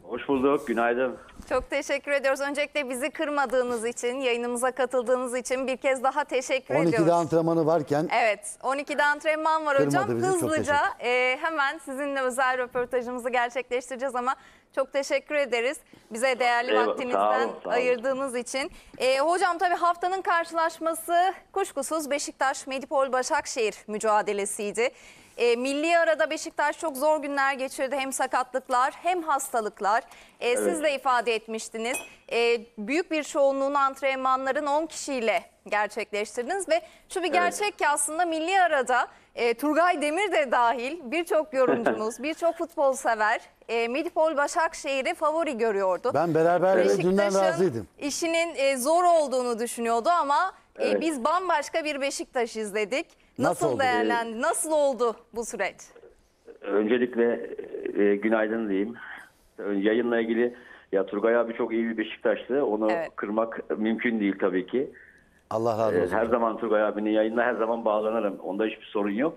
Hoş bulduk, günaydın. Çok teşekkür ediyoruz. Öncelikle bizi kırmadığınız için, yayınımıza katıldığınız için bir kez daha teşekkür 12'de ediyoruz. antrenmanı varken Evet, 12'de antrenman var hocam. kırmadı bizi, çok Hızlıca hemen sizinle özel röportajımızı gerçekleştireceğiz ama çok teşekkür ederiz. Bize değerli Eyvallah, vaktinizden sağ olun. ayırdığınız için. Hocam tabii haftanın karşılaşması kuşkusuz Beşiktaş-Medipol-Başakşehir mücadelesiydi. Milli arada Beşiktaş çok zor günler geçirdi. Hem sakatlıklar hem hastalıklar. Siz de ifade etmiştiniz. Büyük bir çoğunluğunu antrenmanların 10 kişiyle gerçekleştirdiniz ve şu bir gerçek ki aslında milli arada Turgay Demir de dahil birçok yorumcumuz, birçok futbol sever Medipol Başakşehir'i favori görüyordu. ben beraber dünden razıydım. İşinin zor olduğunu düşünüyordu ama biz bambaşka bir Beşiktaş izledik. Nasıl Nasıl oldu? değerlendi? Nasıl oldu bu süreç? Öncelikle günaydın diyeyim. Yayınla ilgili, ya Turgay abi çok iyi bir Beşiktaşlı. Onu kırmak mümkün değil tabii ki. Allah razı olsun. Her zaman Turgay abinin yayınına her zaman bağlanırım. Onda hiçbir sorun yok.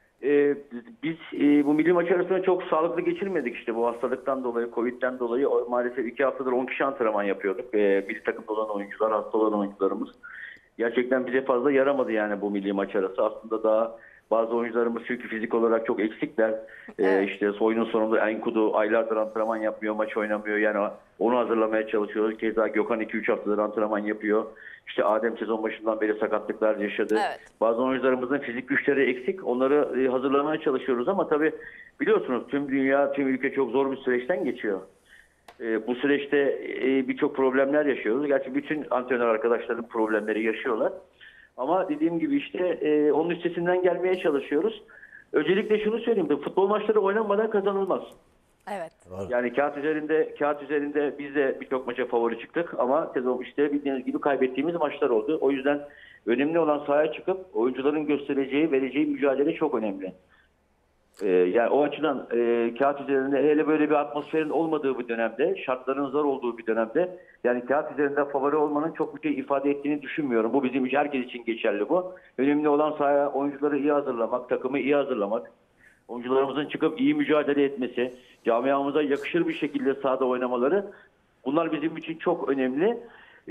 Biz bu milli maç arasında çok sağlıklı geçirmedik işte bu hastalıktan dolayı, Covid'den dolayı. Maalesef 2 haftadır 10 kişi antrenman yapıyorduk. Bir takımda olan oyuncular, hasta olan oyuncularımız. Gerçekten bize fazla yaramadı yani bu milli maç arası. Aslında daha bazı oyuncularımız çünkü fizik olarak çok eksikler. İşte oyunun sonunda Enkudu aylardır antrenman yapmıyor, maç oynamıyor. Yani onu hazırlamaya çalışıyoruz. Keza Gökhan 2-3 haftadır antrenman yapıyor. İşte Adem sezon başından beri sakatlıklar yaşadı. Evet. Bazı oyuncularımızın fizik güçleri eksik. Onları hazırlamaya çalışıyoruz ama tabii biliyorsunuz tüm dünya, tüm ülke çok zor bir süreçten geçiyor. Bu süreçte birçok problemler yaşıyoruz. Gerçi bütün antrenör arkadaşların problemleri yaşıyorlar. Ama dediğim gibi işte onun üstesinden gelmeye çalışıyoruz. Öncelikle şunu söyleyeyim de futbol maçları oynanmadan kazanılmaz. Evet. Yani kağıt üzerinde biz de birçok maça favori çıktık ama sezon işte bildiğiniz gibi kaybettiğimiz maçlar oldu. O yüzden önemli olan sahaya çıkıp oyuncuların göstereceği, vereceği mücadele çok önemli. Yani o açıdan kağıt üzerinde hele böyle bir atmosferin olmadığı bir dönemde, şartların zor olduğu bir dönemde yani kağıt üzerinde favori olmanın çok bir şey ifade ettiğini düşünmüyorum. Bu bizim için, herkes için geçerli bu. Önemli olan sahaya oyuncuları iyi hazırlamak, takımı iyi hazırlamak, oyuncularımızın çıkıp iyi mücadele etmesi, camiamıza yakışır bir şekilde sahada oynamaları, bunlar bizim için çok önemli.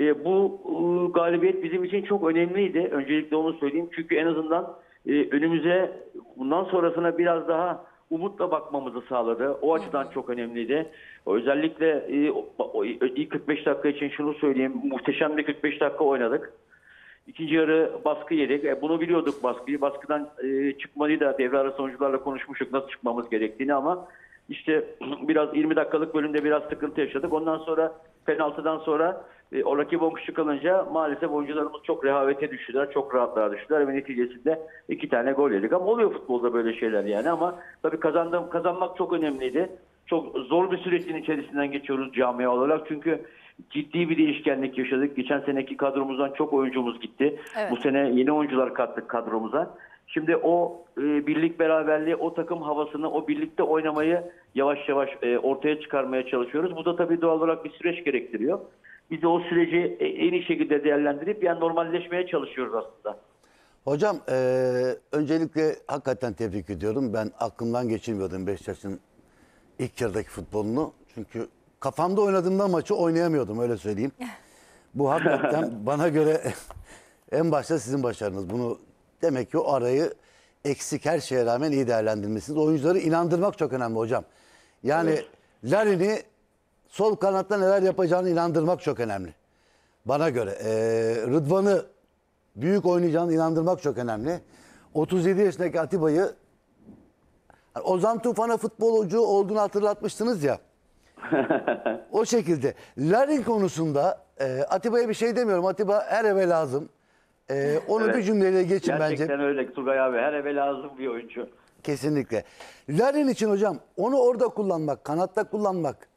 Bu galibiyet bizim için çok önemliydi. Öncelikle onu söyleyeyim. Çünkü en azından önümüze bundan sonrasına biraz daha umutla bakmamızı sağladı. O açıdan çok önemliydi. Özellikle ilk 45 dakika için şunu söyleyeyim. Muhteşem bir 45 dakika oynadık. İkinci yarı baskı yedik. Bunu biliyorduk baskıyı. Baskıdan çıkmayı da devre arası oyuncularla konuşmuştuk nasıl çıkmamız gerektiğini ama işte biraz 20 dakikalık bölümde biraz sıkıntı yaşadık. Ondan sonra penaltıdan sonra o rakip 10 kişi kalınca maalesef oyuncularımız çok rehavete düştüler. Çok rahatlığa düştüler ve neticesinde 2 tane gol yedik. Ama oluyor futbolda böyle şeyler yani ama tabii kazanmak çok önemliydi. Çok zor bir sürecin içerisinden geçiyoruz camia olarak. Çünkü ciddi bir değişkenlik yaşadık. Geçen seneki kadromuzdan çok oyuncumuz gitti. Evet. Bu sene yeni oyuncular kattık kadromuza. Şimdi o birlik beraberliği, o takım havasını, o birlikte oynamayı yavaş yavaş ortaya çıkarmaya çalışıyoruz. Bu da tabii doğal olarak bir süreç gerektiriyor. Biz de o süreci en iyi şekilde değerlendirip yani normalleşmeye çalışıyoruz aslında. Hocam öncelikle hakikaten tebrik ediyorum. Ben aklımdan geçirmiyordum Beşiktaş'ın ilk yarıdaki futbolunu. Çünkü kafamda oynadığımda maçı oynayamıyordum öyle söyleyeyim. Bu hakikaten bana göre en başta sizin başarınız. Bunu demek ki o arayı eksik her şeye rağmen iyi değerlendirmişsiniz. Oyuncuları inandırmak çok önemli hocam. Yani evet. Larin'i sol kanatta neler yapacağını inandırmak çok önemli. Bana göre. Rıdvan'ı büyük oynayacağını inandırmak çok önemli. 37 yaşındaki Atiba'yı Ozan Tufan'a futbolcu olduğunu hatırlatmıştınız ya. O şekilde. Larin konusunda Atiba'ya bir şey demiyorum. Atiba her eve lazım. Onu evet. Bir cümleyle geçin gerçekten bence. Gerçekten öyle Turgay abi. Her eve lazım bir oyuncu. Kesinlikle. Larin için hocam onu orada kullanmak, kanatta kullanmak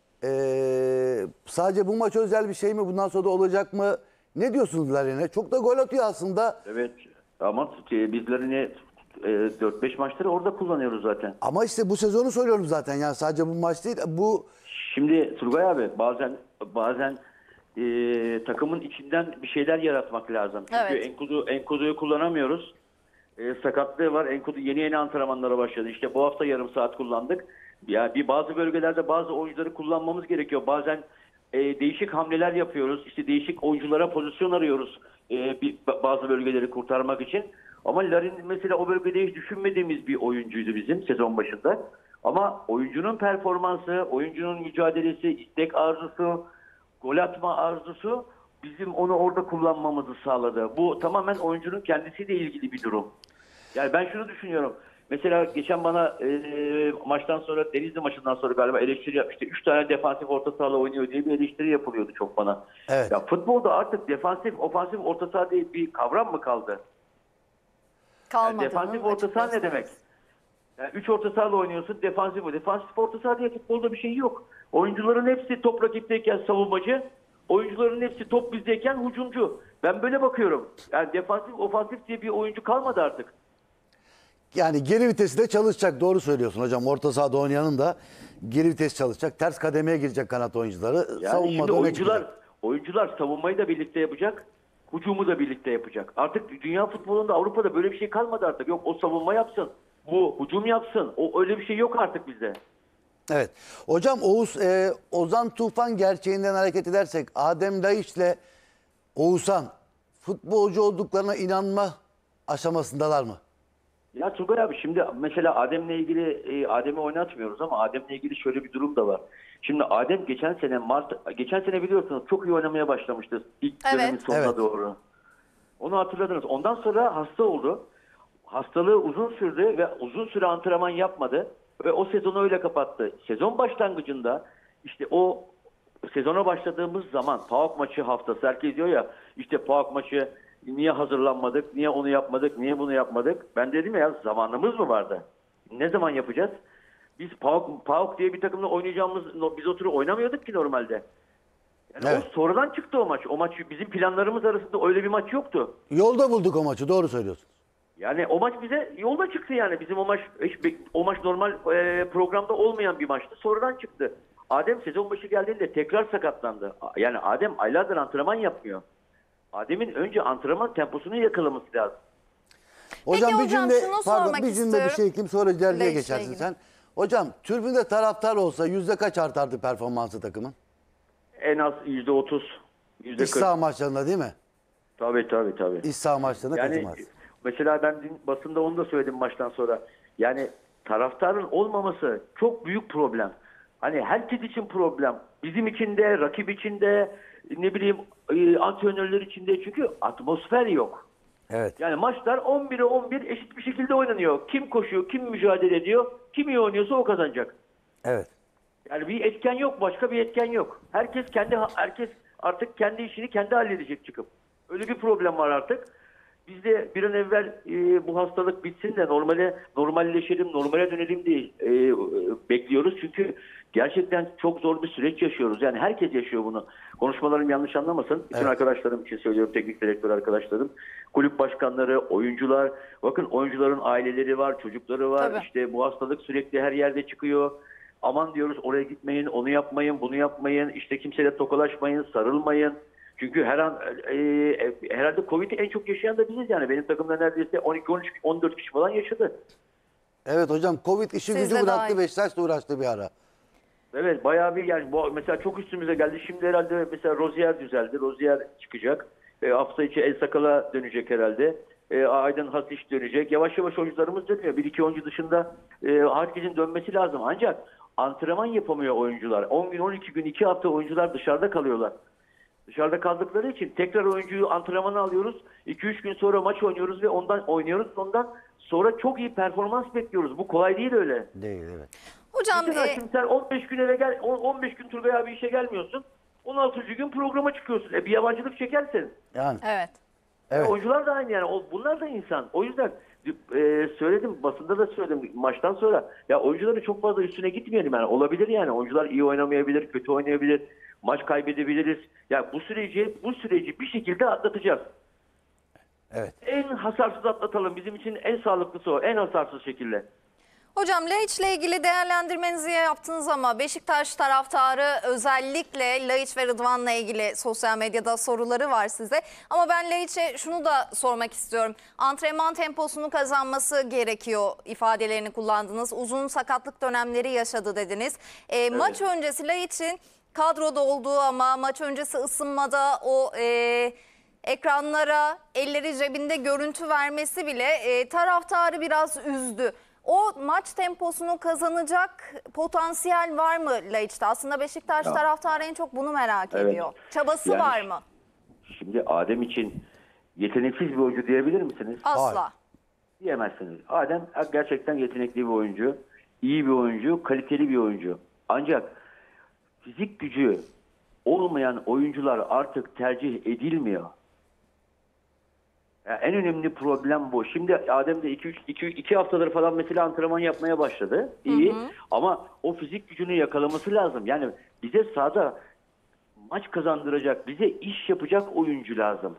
sadece bu maç özel bir şey mi? Bundan sonra da olacak mı? Ne diyorsunuz Larin'e? Çok da gol atıyor aslında. Evet ama biz Larin'i 4-5 maçları orada kullanıyoruz zaten. Ama işte bu sezonu söylüyorum zaten. Yani sadece bu maç değil. Bu şimdi Turgay abi bazen takımın içinden bir şeyler yaratmak lazım. Çünkü evet. Enkudu'yu kullanamıyoruz. Sakatlığı var. Enkudu yeni antrenmanlara başladı. İşte bu hafta yarım saat kullandık. Ya bazı bölgelerde bazı oyuncuları kullanmamız gerekiyor. Bazen değişik hamleler yapıyoruz. İşte değişik oyunculara pozisyon arıyoruz. Bazı bölgeleri kurtarmak için. Ama Larin mesela o bölgede hiç düşünmediğimiz bir oyuncuydu bizim sezon başında. Ama oyuncunun performansı, oyuncunun mücadelesi, istek arzusu, gol atma arzusu bizim onu orada kullanmamızı sağladı. Bu tamamen oyuncunun kendisiyle ilgili bir durum. Yani ben şunu düşünüyorum. Mesela geçen bana maçtan sonra, Denizli maçından sonra galiba eleştiri yapmıştı. 3 tane defansif orta sahalı oynuyor diye bir eleştiri yapılıyordu çok bana. Evet. Ya futbolda artık defansif, ofansif orta saha diye bir kavram mı kaldı? Kalmadı. Defansif orta saha ne demek? Yani 3 orta sahayla oynuyorsun, defansif o. Defansif orta saha diye futbolda bir şey yok. Oyuncuların hepsi top rakipteyken savunmacı, oyuncuların hepsi top bizdeyken hücumcu. Ben böyle bakıyorum. Yani defansif, ofansif diye bir oyuncu kalmadı artık. Yani geri vitesi de çalışacak. Doğru söylüyorsun hocam. Orta sahada oynayanın da geri vites çalışacak. Ters kademeye girecek kanat oyuncuları. Yani Savunmada şimdi öne çıkacak. oyuncular savunmayı da birlikte yapacak, hücumu da birlikte yapacak. Artık dünya futbolunda, Avrupa'da böyle bir şey kalmadı artık. Yok o savunma yapsın, bu hücum yapsın. Öyle bir şey yok artık bizde. Evet. Hocam Ozan Tufan gerçeğinden hareket edersek Adem Laiç'le Oğuzhan futbolcu olduklarına inanma aşamasındalar mı? Ya Turgay abi şimdi mesela Adem'le ilgili Adem'i oynatmıyoruz ama Adem'le ilgili şöyle bir durum da var. Şimdi Adem geçen sene biliyorsunuz çok iyi oynamaya başlamıştı ilk dönemin sonuna Evet. doğru. Onu hatırladınız. Ondan sonra hasta oldu. Hastalığı uzun sürdü ve uzun süre antrenman yapmadı ve o sezonu öyle kapattı. Sezon başlangıcında işte o sezona başladığımız zaman PAOK maçı haftası herkes diyor ya işte PAOK maçı niye hazırlanmadık, niye onu yapmadık, niye bunu yapmadık. Ben dedim ya zamanımız mı vardı? Ne zaman yapacağız? Biz PAOK diye bir takımla oynayacağımız, biz o türü oynamıyorduk ki normalde. Yani Evet. o sonradan çıktı o maç. O maç bizim planlarımız arasında öyle bir maç yoktu. Yolda bulduk o maçı. Doğru söylüyorsun. Yani o maç bize yolda çıktı yani. Bizim o maç normal programda olmayan bir maçtı. Sonradan çıktı. Adem sezon başı geldiğinde tekrar sakatlandı. Yani Adem aylardır antrenman yapmıyor. Adem'in önce antrenman temposunu yakalaması lazım. Hocam Peki bir hocam, cümle, şunu pardon, sormak bir cümle bir istiyorum. şey ekleyeyim sonra ilerleye Laiç'le geçersin ilgili. sen. Hocam tribünde taraftar olsa yüzde kaç artardı performansı takımın? En az %30, İç %40. saha maçlarında değil mi? Tabii. İç saha maçlarında Yani katılmaz. mesela ben dün basında onu da söyledim maçtan sonra. Yani taraftarın olmaması çok büyük problem. Hani herkes için problem. Bizim için de, rakip için de, ne bileyim antrenörler için de çünkü atmosfer yok. Evet. Yani maçlar 11'e 11 eşit bir şekilde oynanıyor. Kim koşuyor, kim mücadele ediyor, kim iyi oynuyorsa o kazanacak. Evet. Yani bir etken yok, başka bir etken yok. Herkes artık kendi işini kendi halledecek çıkıp. Öyle bir problem var artık. Biz de bir an evvel bu hastalık bitsin de normalleşelim, normale dönelim diye bekliyoruz. Çünkü gerçekten çok zor bir süreç yaşıyoruz. Yani herkes yaşıyor bunu. Konuşmalarım yanlış anlamasın. Bütün arkadaşlarım için söylüyorum, teknik direktör arkadaşlarım. Kulüp başkanları, oyuncular. Bakın oyuncuların aileleri var, çocukları var. Tabii. İşte bu hastalık sürekli her yerde çıkıyor. Aman diyoruz oraya gitmeyin, onu yapmayın, bunu yapmayın. İşte kimseyle tokalaşmayın, sarılmayın. Çünkü her an herhalde Covid'i en çok yaşayan da biziz yani. Benim takımda neredeyse 12, 13, 14 kişi falan yaşadı. Evet hocam Covid işi Siz gücü de bıraktı dahil. Beşiktaş'la uğraştı bir ara. Evet bayağı bir yani mesela çok üstümüze geldi. Şimdi herhalde mesela Rozier düzeldi. Rozier çıkacak. Hafta içi El Sakal'a dönecek herhalde. Aydın Hasiş dönecek. Yavaş yavaş oyuncularımız dönüyor. Bir iki oyuncu dışında herkesin dönmesi lazım. Ancak antrenman yapamıyor oyuncular. 10 gün, 12 gün, 2 hafta oyuncular dışarıda kalıyorlar. Dışarıda kaldıkları için tekrar oyuncuyu antrenmana alıyoruz. 2-3 gün sonra maç oynuyoruz ve ondan sonra çok iyi performans bekliyoruz. Bu kolay değil öyle. Değil evet. Hocam Mesela şimdi sen 15 gün eve gel, 15 gün Turgay abi işe gelmiyorsun. 16. gün programa çıkıyorsun. Bir yabancılık çekersin. Yani evet. evet. Oyuncular da aynı yani. Bunlar da insan. O yüzden söyledim, basında da söyledim maçtan sonra. Ya oyuncuların çok fazla üstüne gitmeyelim yani. Olabilir yani. Oyuncular iyi oynamayabilir, kötü oynayabilir. Maç kaybedebiliriz. Ya bu süreci bir şekilde atlatacağız. Evet. En hasarsız atlatalım. Bizim için en sağlıklısı o. En hasarsız şekilde. Hocam Laiç'le ilgili değerlendirmenizi yaptınız ama Beşiktaş taraftarı özellikle Laiç ve Rıdvan'la ilgili sosyal medyada soruları var size. Ama ben Laiç'e şunu da sormak istiyorum. Antrenman temposunu kazanması gerekiyor ifadelerini kullandınız. Uzun sakatlık dönemleri yaşadı dediniz. Maç öncesi Laiç'in kadroda olduğu ama maç öncesi ısınmada o ekranlara elleri cebinde görüntü vermesi bile taraftarı biraz üzdü. O maç temposunu kazanacak potansiyel var mı Laiç'te? Aslında Beşiktaş taraftarı en çok bunu merak ediyor. Çabası Yani var mı? Şimdi Adem için yeteneksiz bir oyuncu diyebilir misiniz? Asla. Diyemezsiniz. Adem gerçekten yetenekli bir oyuncu, iyi bir oyuncu, kaliteli bir oyuncu. Ancak fizik gücü olmayan oyuncular artık tercih edilmiyor. Yani en önemli problem bu. Şimdi Adem de 2 haftadır falan mesela antrenman yapmaya başladı. İyi. Ama o fizik gücünü yakalaması lazım. Yani bize sahada maç kazandıracak, bize iş yapacak oyuncu lazım.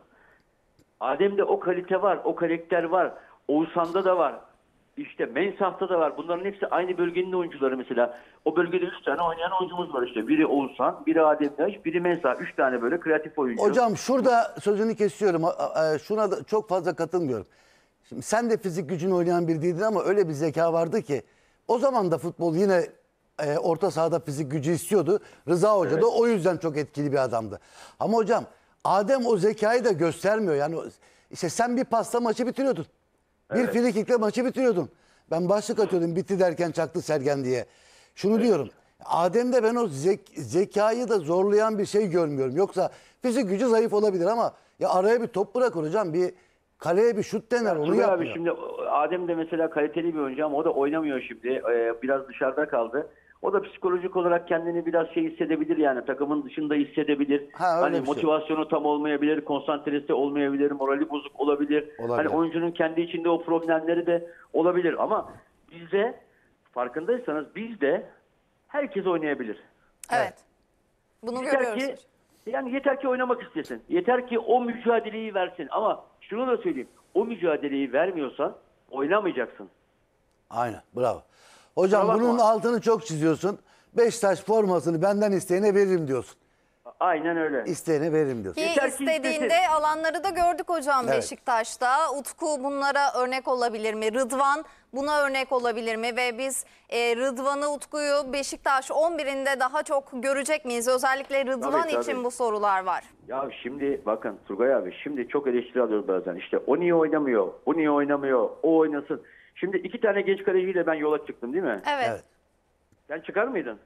Adem'de o kalite var, o karakter var. Oğuzhan'da da var. İşte Mensah'ta da var. Bunların hepsi aynı bölgenin oyuncuları mesela. O bölgede 3 tane oynayan oyuncumuz var işte. Biri Oğuzhan, biri Adem Yaş, biri Mensah. 3 tane böyle kreatif oyuncu. Hocam şurada sözünü kesiyorum. Şuna da çok fazla katılmıyorum. Şimdi sen de fizik gücünü oynayan biri değildin ama öyle bir zeka vardı ki o zaman da futbol yine orta sahada fizik gücü istiyordu. Rıza Hoca da o yüzden çok etkili bir adamdı. Ama hocam Adem o zekayı da göstermiyor. Yani işte sen bir pasla maçı bitiriyordun. Bir frikikle maçı bitiriyordun. Ben başlık atıyordum bitti derken çaktı Sergen diye. Şunu diyorum. Adem'de ben o zekayı da zorlayan bir şey görmüyorum. Yoksa fizik gücü zayıf olabilir ama ya araya bir top bırakır hocam. Bir kaleye bir şut dener onu yapmıyor. Abi şimdi Adem de mesela kaliteli bir oyuncu ama o da oynamıyor şimdi. Biraz dışarıda kaldı. O da psikolojik olarak kendini biraz hissedebilir yani. Takımın dışında hissedebilir. Hani motivasyonu tam olmayabilir, konsantresi olmayabilir, morali bozuk olabilir. Hani oyuncunun kendi içinde o problemleri de olabilir. Ama bizde farkındaysanız bizde herkes oynayabilir. Evet. Bunu görüyoruz. Yani yeter ki oynamak istesin. Yeter ki o mücadeleyi versin. Ama şunu da söyleyeyim. O mücadeleyi vermiyorsan oynamayacaksın. Aynen. Bravo. Hocam bunun altını çok çiziyorsun. Beşiktaş formasını benden isteyene veririm diyorsun. Aynen öyle. İsteyene veririm diyorsun. Ki istediğinde alanları da gördük hocam Beşiktaş'ta. Utku bunlara örnek olabilir mi? Rıdvan buna örnek olabilir mi? Ve biz Rıdvan'ı, Utku'yu Beşiktaş 11'inde daha çok görecek miyiz? Özellikle Rıdvan için bu sorular var. Ya şimdi bakın Turgay abi şimdi çok eleştiri alıyoruz bazen. İşte o niye oynamıyor? Bu niye oynamıyor? O oynasın. Şimdi 2 tane genç kaleciyle ben yola çıktım değil mi? Evet. Sen çıkar mıydın?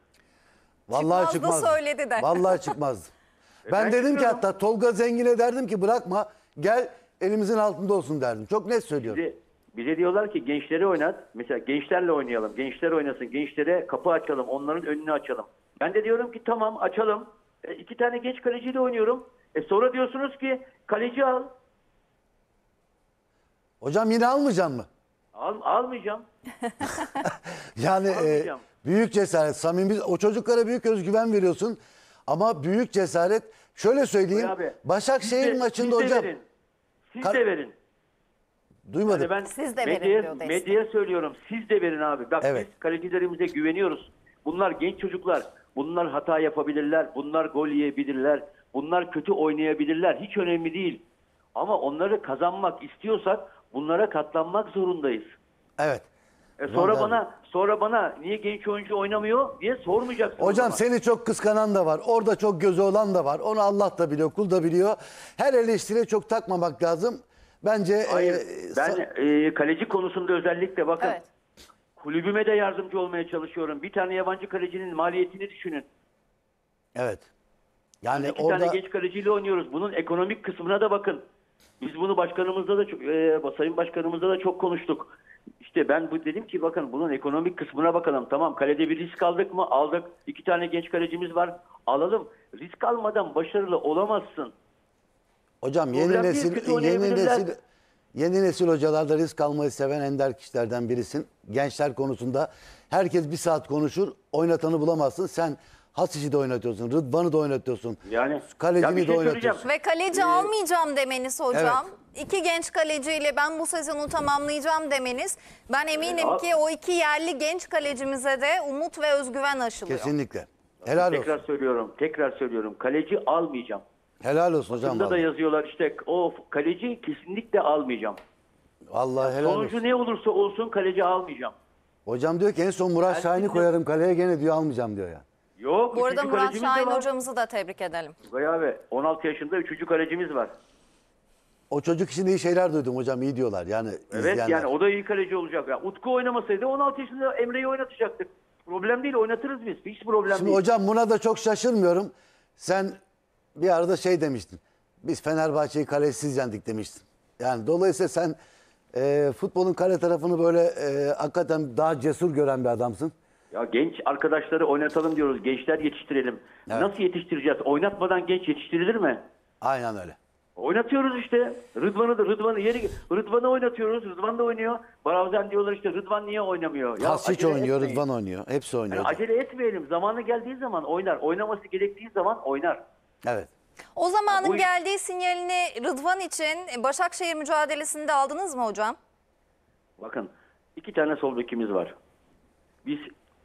Vallahi çıkmazdı. Söyledi de. Vallahi çıkmazdı. Ben dedim ki hatta Tolga Zengin'e derdim ki bırakma gel elimizin altında olsun derdim. Çok net söylüyorum. Bize diyorlar ki gençleri oynat. Mesela gençlerle oynayalım. Gençler oynasın. Gençlere kapı açalım. Onların önünü açalım. Ben de diyorum ki tamam açalım. 2 tane genç kaleciyle oynuyorum. Sonra diyorsunuz ki kaleci al. Hocam yine almayacağım mı? Almayacağım. Yani büyük cesaret, samimi. O çocuklara büyük özgüven veriyorsun. Ama büyük cesaret. Şöyle söyleyeyim. Başakşehir maçında hocam. Siz de verin. Duymadım. Yani ben siz de verin medyaya söylüyorum. Siz de verin abi. Bak biz kalecilerimize güveniyoruz. Bunlar genç çocuklar. Bunlar hata yapabilirler. Bunlar gol yiyebilirler. Bunlar kötü oynayabilirler. Hiç önemli değil. Ama onları kazanmak istiyorsak bunlara katlanmak zorundayız. Evet. Sonra bana niye genç oyuncu oynamıyor diye sormayacaksın. Hocam seni çok kıskanan da var. Orada çok gözü olan da var. Onu Allah da biliyor, kul da biliyor. Her eleştiriye çok takmamak lazım. Bence ben kaleci konusunda özellikle bakın. Evet. Kulübüme de yardımcı olmaya çalışıyorum. Bir tane yabancı kalecinin maliyetini düşünün. Evet. Yani 2 tane genç kaleciyle oynuyoruz. Bunun ekonomik kısmına da bakın. Biz bunu başkanımızla da Sayın Başkanımızla da çok konuştuk. İşte ben dedim ki bakın bunun ekonomik kısmına bakalım. Tamam kalede bir risk aldık mı? Aldık. 2 tane genç kalecimiz var. Alalım. Risk almadan başarılı olamazsın. Hocam yeni nesil hocalarda risk almayı seven ender kişilerden birisin. Gençler konusunda Herkes bir saat konuşur. Oynatanı bulamazsın. Sen Hasic'i de oynatıyorsun. Rıdvan'ı da oynatıyorsun. Yani ya Kalecini bir de şey oynatıyorsun. söyleyeceğim. Ve kaleci almayacağım demeniz hocam. Evet. İki genç kaleciyle ben bu sezonu tamamlayacağım demeniz. Ben eminim ki o iki yerli genç kalecimize de umut ve özgüven aşılıyor. Kesinlikle. Helal olsun. Tekrar söylüyorum. Kaleci almayacağım. Helal olsun hocam. Bunda da Vallahi, yazıyorlar işte o kaleci kesinlikle almayacağım. vallahi helal Sonucu olsun. ne olursa olsun kaleci almayacağım. Hocam diyor ki en son Murat Şahin'i koyarım kaleye, gene diyor almayacağım diyor ya. Yok. Bu arada üçüncü Murat kalecimiz de Şahin var. hocamızı da tebrik edelim. Tugay abi 16 yaşında 3. kalecimiz var. O çocuk için iyi şeyler duydum hocam, iyi diyorlar yani Evet izleyenler. yani o da iyi kaleci olacak. Yani Utku oynamasaydı 16 yaşında Emre'yi oynatacaktık. Problem değil, oynatırız biz. Hiç problem Şimdi değil. hocam buna da çok şaşırmıyorum. Sen bir arada şey demiştin. Biz Fenerbahçe'yi kalesiz yendik demiştin. Yani dolayısıyla sen futbolun kale tarafını böyle hakikaten daha cesur gören bir adamsın. Ya genç arkadaşları oynatalım diyoruz. Gençler yetiştirelim. Evet. Nasıl yetiştireceğiz? Oynatmadan genç yetiştirilir mi? Aynen öyle. Oynatıyoruz işte. Rıdvan'ı oynatıyoruz. Rıdvan da oynuyor. Bazen diyorlar işte Rıdvan niye oynamıyor? Ya Hasic acele oynuyor, etmeyin. Rıdvan oynuyor. Hepsi oynuyor. Yani hocam. acele etmeyelim. Zamanı geldiği zaman oynar. Oynaması gerektiği zaman oynar. Evet. O zamanın Bu- geldiği sinyalini Rıdvan için Başakşehir mücadelesinde aldınız mı hocam? Bakın 2 tane sol bekimiz var. Biz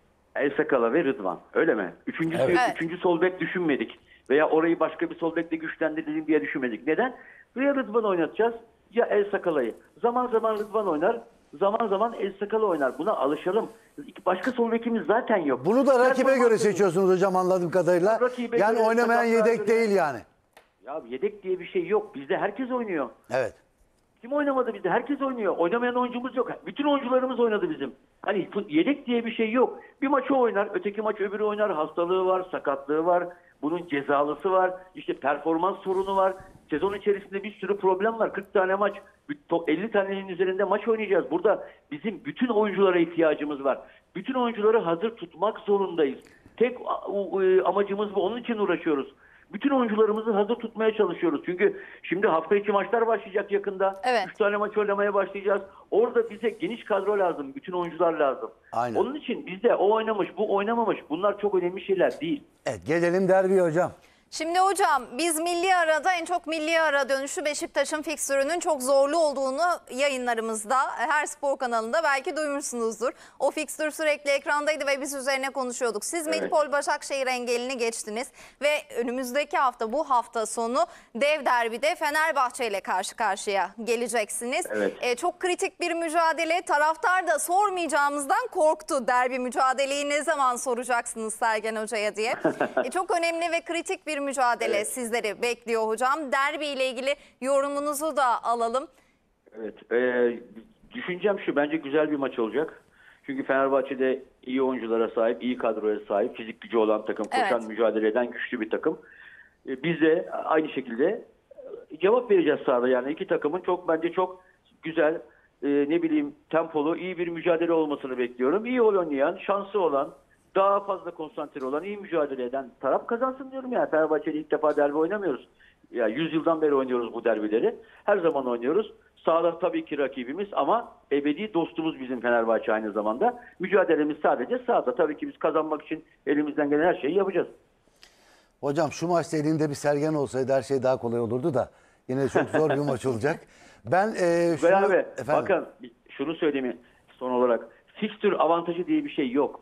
El Sakala ve Rıdvan. Öyle mi? Evet. Üçüncü sol bek düşünmedik. Veya orayı başka bir sol bekle güçlendirelim diye düşünmedik. Neden? Ya Rıdvan oynatacağız ya El Sakala'yı. Zaman zaman Rıdvan oynar. Zaman zaman El Sakala oynar. Buna alışalım. Başka sol bekimiz zaten yok. Bunu da rakibe göre Performans- seçiyorsunuz hocam anladığım kadarıyla. Rakibe Yani göre, oynamayan sakatlığa yedek göre. değil yani. Ya yedek diye bir şey yok. Bizde herkes oynuyor. Evet. Kim oynamadı bizde? Herkes oynuyor. Oynamayan oyuncumuz yok. Bütün oyuncularımız oynadı bizim. Hani yedek diye bir şey yok. Bir maçı oynar, öteki maç öbürü oynar. Hastalığı var, sakatlığı var. Bunun cezalısı var. İşte performans sorunu var. Sezon içerisinde bir sürü problem var. 40 tane maç, 50 tanenin üzerinde maç oynayacağız. Burada bizim bütün oyunculara ihtiyacımız var. Bütün oyuncuları hazır tutmak zorundayız. Tek amacımız bu. Onun için uğraşıyoruz. Bütün oyuncularımızı hazır tutmaya çalışıyoruz. Çünkü şimdi hafta içi maçlar başlayacak yakında. Evet. 3 tane maç oynamaya başlayacağız. Orada bize geniş kadro lazım. Bütün oyuncular lazım. Aynen. Onun için bizde o oynamış, bu oynamamış. Bunlar çok önemli şeyler değil. Evet, gelelim derbiye hocam. Şimdi hocam biz milli arada en çok milli ara dönüşü Beşiktaş'ın fikstürünün çok zorlu olduğunu yayınlarımızda her spor kanalında belki duymuşsunuzdur. O fikstür sürekli ekrandaydı ve biz üzerine konuşuyorduk. Siz Evet. Medipol Başakşehir engelini geçtiniz ve önümüzdeki hafta bu hafta sonu dev derbide Fenerbahçe ile karşı karşıya geleceksiniz. Evet. Çok kritik bir mücadele. Taraftar da sormayacağımızdan korktu. Derbi mücadeleyi ne zaman soracaksınız Sergen Hoca'ya diye. Çok önemli ve kritik bir mücadele Evet. sizleri bekliyor hocam. Derbi ile ilgili yorumunuzu da alalım. Evet. Düşüncem şu. Bence güzel bir maç olacak. Çünkü Fenerbahçe'de iyi oyunculara sahip, iyi kadroya sahip, fizik gücü olan takım, koşan, Evet. mücadele eden güçlü bir takım. Biz de aynı şekilde cevap vereceğiz sahada. Yani iki takımın bence çok güzel, tempolu, iyi bir mücadele olmasını bekliyorum. İyi oynayan, şansı olan, daha fazla konsantre olan, iyi mücadele eden taraf kazansın diyorum ya. Fenerbahçe'de ilk defa derbi oynamıyoruz. Ya 100 yıldan beri oynuyoruz bu derbileri. Her zaman oynuyoruz. Sahada tabii ki rakibimiz ama ebedi dostumuz bizim Fenerbahçe aynı zamanda. Mücadelemiz sadece sahada. Tabii ki biz kazanmak için elimizden gelen her şeyi yapacağız. Hocam şu maçta elinde bir Sergen olsaydı her şey daha kolay olurdu da yine çok zor bir maç olacak. Ben şunu... Abi, Efendim? bakın şunu söyleyeyim son olarak. Fikstür avantajı diye bir şey yok.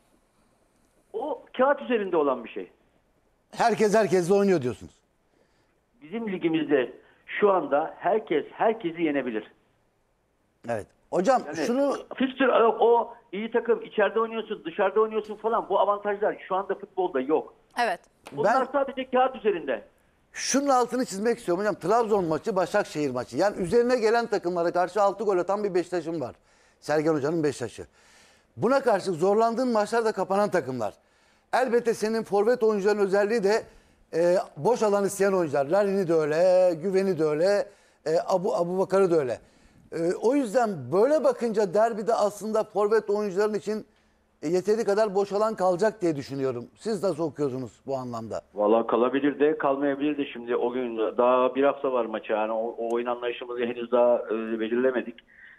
O kağıt üzerinde olan bir şey. Herkes herkesle oynuyor diyorsunuz. Bizim ligimizde şu anda herkes herkesi yenebilir. Evet. Hocam Yani şunu... fikstür o iyi takım içeride oynuyorsun, dışarıda oynuyorsun falan, bu avantajlar şu anda futbolda yok. Evet. Bunlar sadece kağıt üzerinde. Şunun altını çizmek istiyorum hocam. Trabzon maçı, Başakşehir maçı. Yani üzerine gelen takımlara karşı 6 gol atan bir Beşiktaş'ım var. Sergen Hoca'nın Beşiktaş'ı. Buna karşı zorlandığın maçlarda kapanan takımlar. Elbette senin forvet oyuncuların özelliği de boş alan isteyen oyuncular. Larin'i de öyle, Güven'i de öyle, Abubakar'ı da öyle. O yüzden böyle bakınca derbide aslında forvet oyuncuların için yeteri kadar boş alan kalacak diye düşünüyorum. Siz nasıl okuyorsunuz bu anlamda? Vallahi kalabilir de kalmayabilir de, şimdi o gün daha bir hafta var maça, yani o oyun anlayışımızı henüz daha belirlemedik.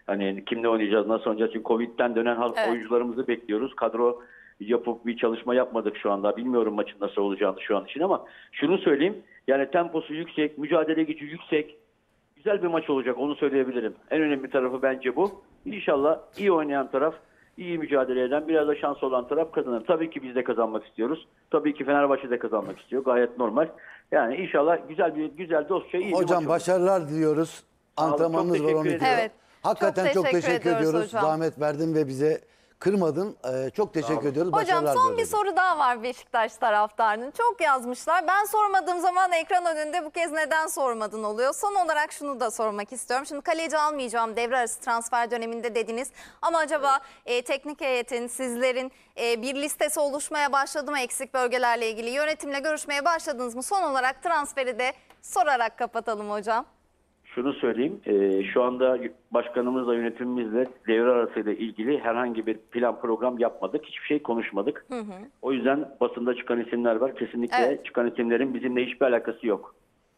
Hani kimle oynayacağız, nasıl oynayacağız? Çünkü Covid'den dönen Evet. oyuncularımızı bekliyoruz. Kadro yapıp bir çalışma yapmadık şu anda. Bilmiyorum maçın nasıl olacağını şu an için ama şunu söyleyeyim. Yani temposu yüksek, mücadele gücü yüksek. Güzel bir maç olacak, onu söyleyebilirim. En önemli tarafı bence bu. İnşallah iyi oynayan taraf, iyi mücadele eden, biraz da şans olan taraf kazanır. Tabii ki biz de kazanmak istiyoruz. Tabii ki Fenerbahçe de kazanmak istiyor. Gayet normal. Yani inşallah güzel dostça iyi bir maç Hocam olur. başarılar diliyoruz. olun, Antrenmanınız çok var, onu teşekkür diyorum. ederim. Evet, Hakikaten çok teşekkür ediyoruz. hocam. Zahmet verdin ve bize kırmadın. Çok teşekkür ediyoruz. Hocam Başarılar son bir diliyoruz. soru daha var Beşiktaş taraftarının. Çok yazmışlar. Ben sormadığım zaman ekran önünde bu kez neden sormadın oluyor. Son olarak şunu da sormak istiyorum. Şimdi kaleci almayacağım devre arası transfer döneminde dediniz. Ama acaba teknik heyetin, sizlerin bir listesi oluşmaya başladı mı eksik bölgelerle ilgili? Yönetimle görüşmeye başladınız mı? Son olarak transferi de sorarak kapatalım hocam. Şunu söyleyeyim, şu anda başkanımızla, yönetimimizle devre arasıyla ilgili herhangi bir plan program yapmadık. Hiçbir şey konuşmadık. O yüzden basında çıkan isimler var. Kesinlikle Evet. çıkan isimlerin bizimle hiçbir alakası yok.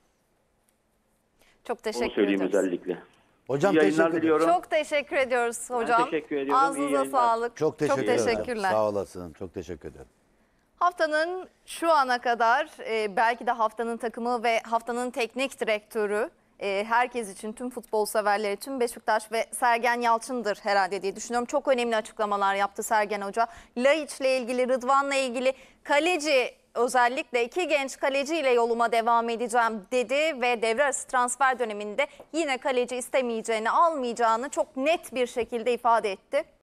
Çok Onu teşekkür söyleyeyim ederiz. özellikle. Hocam İyi yayınlar teşekkür ederim. diliyorum. Çok teşekkür ediyoruz hocam. teşekkür ediyorum. İyi Ağzınıza yayınlar. sağlık. Çok teşekkür ederim. teşekkürler. Sağ olasın. Çok teşekkür ederim. Haftanın şu ana kadar belki de haftanın takımı ve haftanın teknik direktörü herkes için, tüm futbol severleri, tüm Beşiktaş ve Sergen Yalçın'dır herhalde diye düşünüyorum. Çok önemli açıklamalar yaptı Sergen Hoca. Laiç'le ilgili, Rıdvan'la ilgili, kaleci, özellikle 2 genç kaleciyle yoluma devam edeceğim dedi ve devre arası transfer döneminde yine kaleci istemeyeceğini, almayacağını çok net bir şekilde ifade etti.